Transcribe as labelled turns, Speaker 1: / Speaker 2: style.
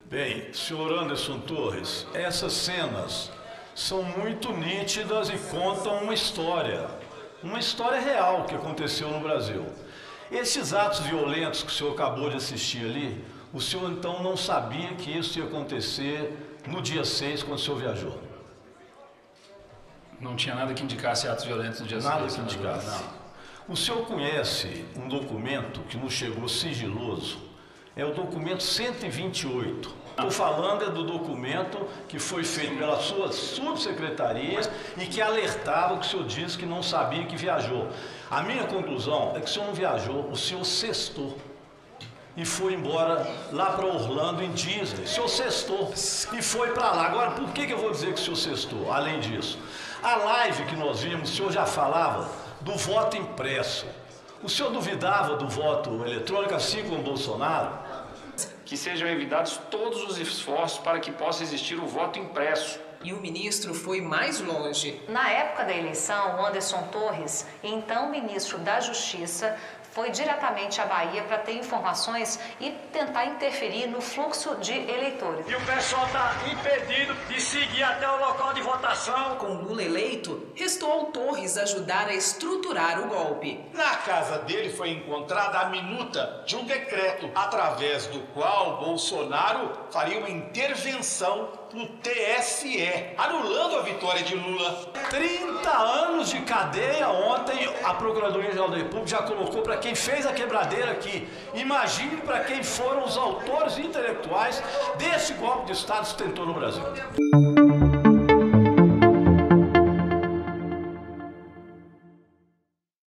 Speaker 1: Bem, senhor Anderson Torres, essas cenas são muito nítidas e contam uma história real que aconteceu no Brasil. Esses atos violentos que o senhor acabou de assistir ali, o senhor então não sabia que isso ia acontecer no dia 6, quando o senhor viajou?
Speaker 2: Não tinha nada que indicasse atos violentos no dia 6.
Speaker 1: Nada que indicasse? Não. O senhor conhece um documento que nos chegou sigiloso? É o documento 128. Estou falando do documento que foi feito pela sua subsecretaria e que alertava que o senhor disse que não sabia que viajou. A minha conclusão é que o senhor não viajou, o senhor sextou e foi embora lá para Orlando, em Disney. O senhor sextou e foi para lá. Agora, por que eu vou dizer que o senhor sextou? Além disso, a live que nós vimos, o senhor já falava do voto impresso. O senhor duvidava do voto eletrônico, assim como o Bolsonaro?
Speaker 3: Que sejam evitados todos os esforços para que possa existir o voto impresso.
Speaker 4: E o ministro foi mais longe.
Speaker 5: Na época da eleição, o Anderson Torres, então ministro da Justiça, foi diretamente à Bahia para ter informações e tentar interferir no fluxo de eleitores.
Speaker 6: E o pessoal está impedido de seguir até o local de votação.
Speaker 4: Com Lula eleito, restou ao Torres ajudar a estruturar o golpe.
Speaker 7: Na casa dele foi encontrada a minuta de um decreto, através do qual Bolsonaro faria uma intervenção no TSE, anulando a vitória de Lula.
Speaker 1: 30 anos de cadeia. Ontem a Procuradoria-Geral da República já colocou para quem fez a quebradeira aqui. Imagine para quem foram os autores intelectuais desse golpe de Estado que se tentou no Brasil.